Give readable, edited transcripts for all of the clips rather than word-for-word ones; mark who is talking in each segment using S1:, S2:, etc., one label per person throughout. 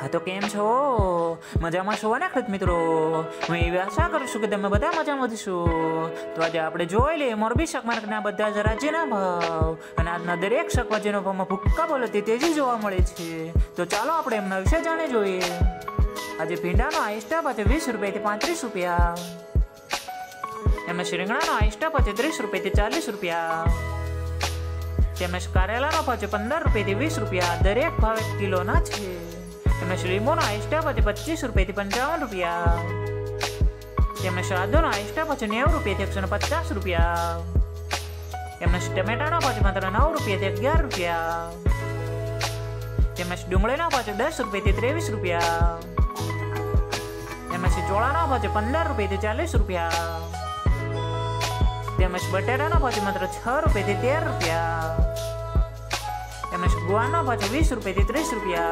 S1: हाँ तो केम छो मजामां छो ने खेडूत मित्रो। હું એવી આશા કરું છું કે તમે બધા મજામાં હશો। તો આજે આપણે જોઈ લઈએ મોરબી શાક માર્કેટના બધા જ રાજ્યના ભાવ અને આજના દરેક શાકભાજીનો ભાવમાં ભૂક્કા બોલતી તેજી જોવા મળે છે। તો ચાલો આપણે એમના વિશે જાણી જોઈએ। આજે ભીંડાનો આઈસ ટોપ છે 20 રૂપિયાથી 35 રૂપિયા। એમાં રીંગણાનો આઈસ ટોપ છે 30 રૂપિયાથી 40 રૂપિયા। તેમજ કારેલાનો ભાવ છે 15 રૂપિયાથી 20 રૂપિયા। દરેક ભાવ 1 કિલોના છે। તેમજ લીંબુનો આઈસ ટોપ છે 25 રૂપિયાથી 55 રૂપિયા। તેમજ આદુનો આઈસ ટોપ છે 90 રૂપિયાથી 150 રૂપિયા। તેમજ ટમેટાનો ભાવ છે માત્ર 9 રૂપિયાથી 11 રૂપિયા। તેમજ ડુંગળીનો ભાવ છે 10 રૂપિયાથી 23 રૂપિયા। તેમજ ચોળાનો ભાવ છે 15 રૂપિયાથી 40 રૂપિયા। તેમજ બટેટાનો ભાવ છે માત્ર 6 રૂપિયાથી 13 રૂપિયા। તેમજ ગુવારનો ભાવ છે 20 રૂપિયાથી 30 રૂપિયા।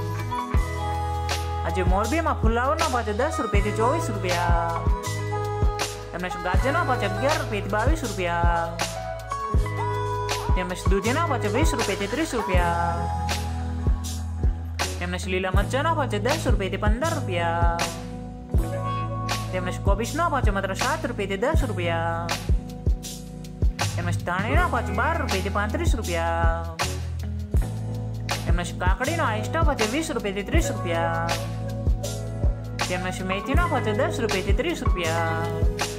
S1: આજે મોરબીમાં ફુલાવરનો ભાવ છે 10 રૂપિયાથી 24 રૂપિયા। તેમજ ગાજરનો ભાવ છે 11 રૂપિયાથી 22 રૂપિયા। તેમજ દૂધીનો ભાવ છે 20 રૂપિયાથી 30 રૂપિયા। તેમજ લીલા મરચાંનો ભાવ છે 10 રૂપિયાથી 15 રૂપિયા। તેમજ કોબીજનો ભાવ છે માત્ર 7 રૂપિયાથી 10 રૂપિયા। તેમજ ધાણીનો ભાવ છે 12 રૂપિયાથી 35 રૂપિયા। તેમજ કાકડીનો આઈસ ટોપ છે 20 રૂપિયાથી 30 રૂપિયા। તેમજ મેથીનો ભાવ છે 10 રૂપિયાથી 30 રૂપિયા।